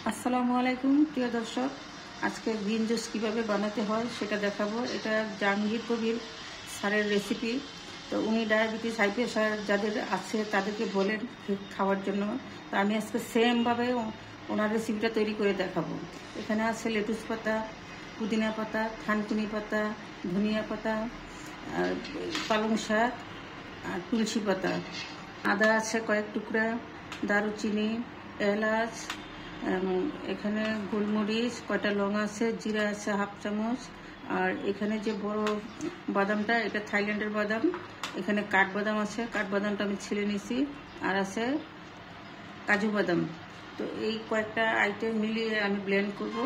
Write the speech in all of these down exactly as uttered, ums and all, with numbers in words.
আসসালামু আলাইকুম প্রিয় দর্শক, আজকে গ্রিন জুস কীভাবে বানাতে হয় সেটা দেখাবো। এটা জাহাঙ্গীর কবির স্যারের রেসিপি। তো উনি ডায়াবেটিস হাই প্রেশার যাদের আছে তাদেরকে বলেন খাওয়ার জন্য। তো আমি আজকে সেমভাবে ওনার রেসিপিটা তৈরি করে দেখাবো। এখানে আছে লেটুস পাতা, পুদিনা পাতা, থানকুনি পাতা, ধনিয়া পাতা, পালং শাক আর তুলসী পাতা, আদা আছে কয়েক টুকরা, দারুচিনি, এলাচ, এখানে গোলমরিচ, কয়টা লং আছে, জিরা আছে হাফ চামচ, আর এখানে যে বড় বাদামটা এটা থাইল্যান্ডের বাদাম, এখানে কাঠবাদাম আছে, কাঠবাদামটা আমি ছিলে নিছি, আর আছে কাজু বাদাম। তো এই কয়েকটা আইটেম মিলিয়ে আমি ব্লেন্ড করব।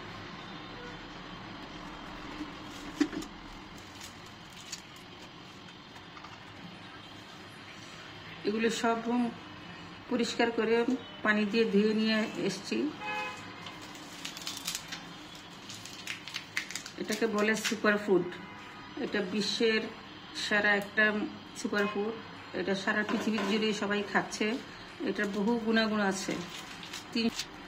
এগুলো সব পরিষ্কার করে পানি দিয়ে ধুয়ে নিয়ে এসছি। এটাকে বলে সুপার ফুড। এটা বিশ্বের সারা একটা সুপার ফুড। এটা সারা পৃথিবী জুড়ে সবাই খাচ্ছে। এটার বহু গুণাগুণ আছে। তিন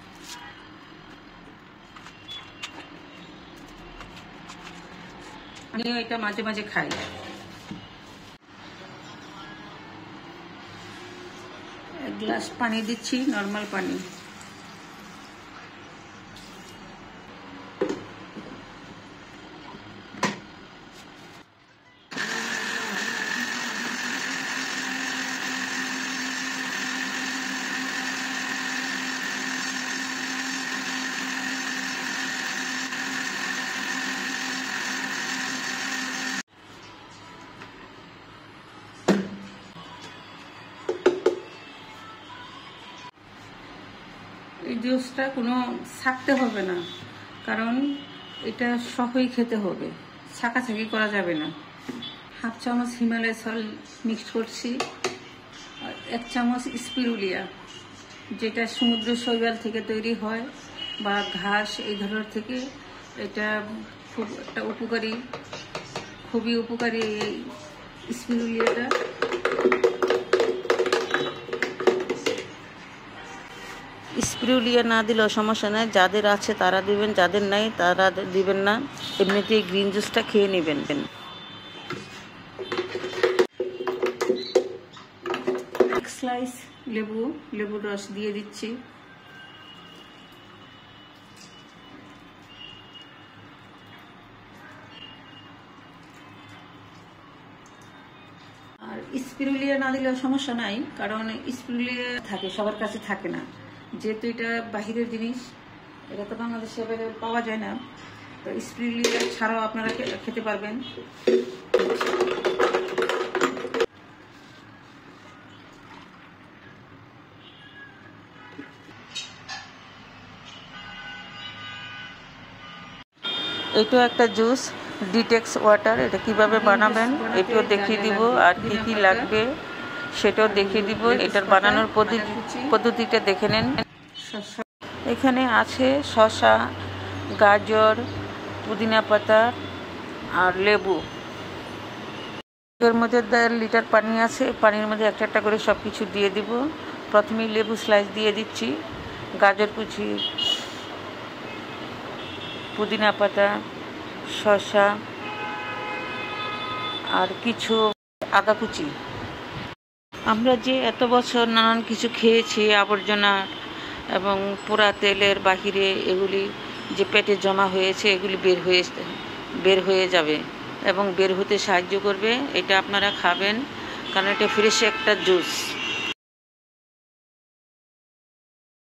আমিও এটা মাঝে মাঝে খাই। এক গ্লাস পানি দিচ্ছি, নর্মাল পানি। এই জুসটা কোনো ছাকতে হবে না, কারণ এটা সহই খেতে হবে, ছাকাছাকি করা যাবে না। হাফ চামচ হিমালয় সল্ট মিক্সড করছি, আর এক চামচ স্পিরুলিয়া, যেটা সমুদ্র শৈবাল থেকে তৈরি হয় বা ঘাস এই ধরনের থেকে। এটা খুব একটা উপকারী, খুবই উপকারী এই স্পিরুলিয়াটা। স্পিরুলিয়া না দিলেও সমস্যা নাই, যাদের আছে তারা দিবেন, যাদের নাই তারা দিবেন না। এমনিতেই গ্রিন জুসটা খেয়ে নেবেন। এক স্লাইস লেবু লেবুর রস দিয়ে দিচ্ছি। আর স্পিরুলিয়া না দিলেও সমস্যা নাই, কারণ স্পিরুলিয়া থাকে, সবার কাছে থাকে না, যেহেতু এটা বাহিরের জিনিস, এটা তো বাংলাদেশে পাওয়া যায় না। তো স্পিরুলিয়া ছাড়াও আপনারা খেতে পারবেন। এটাও একটা জুস, ডিটেক্স ওয়াটার। এটা কিভাবে বানাবেন এটাও দেখিয়ে দিব, আর কি কি লাগবে সেটাও দেখিয়ে দিব। এটার বানানোর পদ্ধতিটা দেখে নেন। এখানে আছে শসা, গাজর, পুদিনা পাতা আর লেবু। এর মধ্যে দেড় লিটার পানি আছে, পানির মধ্যে একটা একটা করে সব কিছু দিয়ে দিব। প্রথমেই লেবু স্লাইস দিয়ে দিচ্ছি, গাজর কুচি, পুদিনা পাতা, শসা আর কিছু আদা কুচি। আমরা যে এত বছর নানান কিছু খেয়েছি আবর্জনা এবং পোড়া তেলের বাহিরে, এগুলি যে পেটে জমা হয়েছে এগুলি বের হয়ে বের হয়ে যাবে এবং বের হতে সাহায্য করবে। এটা আপনারা খাবেন, কারণ এটা ফ্রেশ একটা জুস।